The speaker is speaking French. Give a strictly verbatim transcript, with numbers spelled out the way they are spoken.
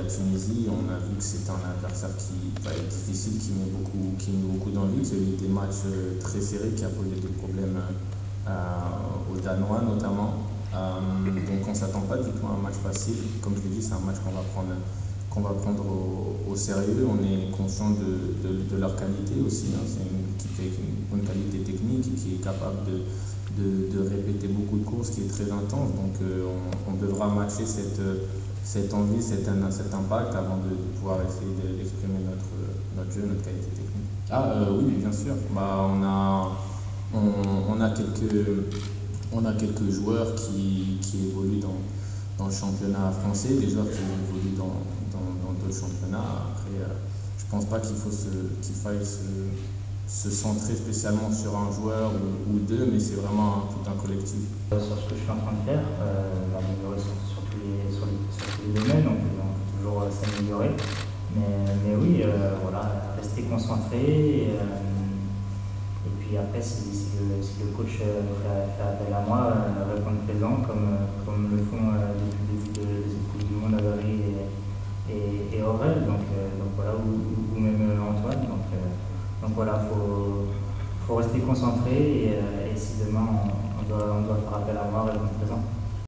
Tunisie, on a vu que c'était un adversaire qui va être difficile, qui met beaucoup, qui met beaucoup d'envie. C'est eu des matchs euh, très serrés qui a posé des problèmes euh, aux Danois notamment. Euh, donc on ne s'attend pas du tout à un match facile. Comme je l'ai dit, c'est un match qu'on va prendre, qu'on va prendre au, au sérieux. On est conscient de, de, de leur qualité aussi, hein. C'est une équipe avec une bonne qualité technique et qui est capable de, de, de répéter beaucoup de courses, qui est très intense. Donc euh, on, on devra matcher cette, cette envie, cet, cet impact avant de, de pouvoir essayer d'exprimer notre, notre jeu, notre qualité technique. Ah euh, oui, bien sûr. Bah, on, a, on, on a quelques... On a quelques joueurs qui, qui évoluent dans, dans le championnat français, des joueurs qui évoluent dans d'autres championnats. Après, euh, je ne pense pas qu'il faut se, qu'il faille se, se centrer spécialement sur un joueur ou, ou deux, mais c'est vraiment un, tout un collectif. Sur ce que je suis en train de faire, euh, m'améliorer sur, sur, tous les, sur, les, sur tous les domaines, on peut, on peut toujours euh, s'améliorer. Mais, mais oui, euh, voilà, rester concentré. Et, euh, Et puis après, si, si, le, si le coach fait, fait appel à moi, euh, répondre présent, comme, comme le font euh, depuis le début de, de cette Coupe du Monde Avery et, et, et Aurel, donc, euh, donc voilà, ou, ou même Antoine. Donc, euh, donc voilà, il faut, faut rester concentré et, euh, et si demain on, on, doit, on doit faire appel à moi, répondre présent.